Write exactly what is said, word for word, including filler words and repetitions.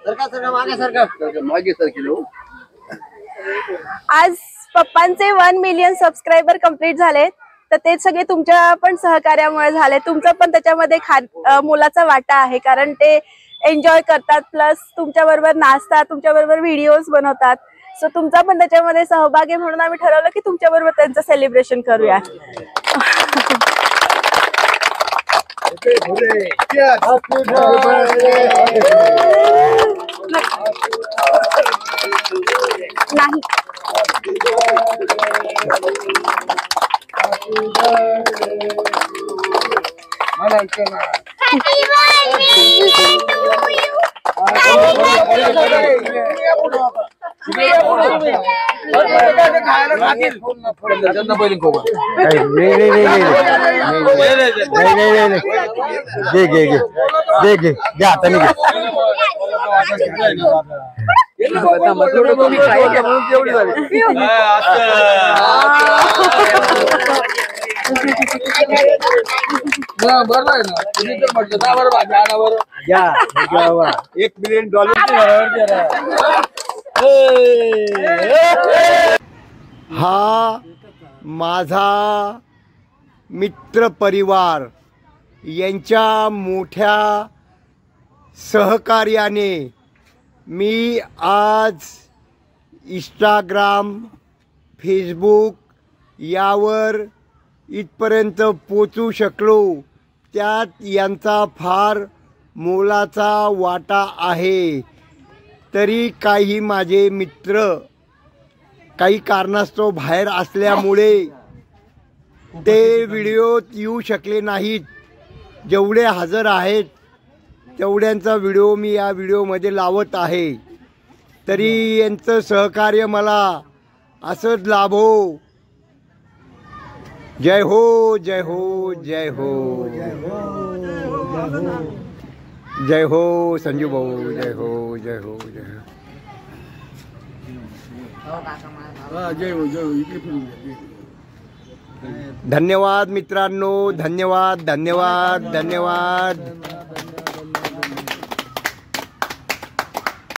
आज पप्पांचे one million subscriber complete झाले, तर ते सगळे तुमच्या पण सहकार्यामुळे झाले. तुमचा पण त्याच्यामध्ये खा मोलाचा वाटा आहे, कारण ते एन्जॉय करतात, प्लस तुमच्या बरोबर नाचतात, तुमच्या बरोबर व्हिडिओज बनवतात. सो तुमचा पण त्याच्यामध्ये सहभाग आहे, म्हणून आम्ही ठरवलं की तुमच्या बरोबर त्यांचं सेलिब्रेशन करूया. नाही एक मिलियन डॉलर. हा माझा मित्र परिवार यांच्या मोठ्या सहकार्याने मी आज इंस्टाग्राम, फेसबुक यावर इथपर्यंत पोचू शकलो. त्यात यांचा फार मोलाचा वाटा आहे. तरी काही माझे मित्र काही कारणास्तव बाहेर असल्यामुळे ते व्हिडिओत येऊ शकले नाहीत. जेवढे हजर आहेत तेवढ्यांचा व्हिडिओ मी या व्हिडिओमध्ये लावत आहे. तरी यांचं सहकार्य मला असंच लाभो. जय हो, जय हो, जय हो, जय हो संजू भाऊ, जय हो, जय हो, जय हो. धन्यवाद मित्रांनो, धन्यवाद, धन्यवाद, धन्यवाद.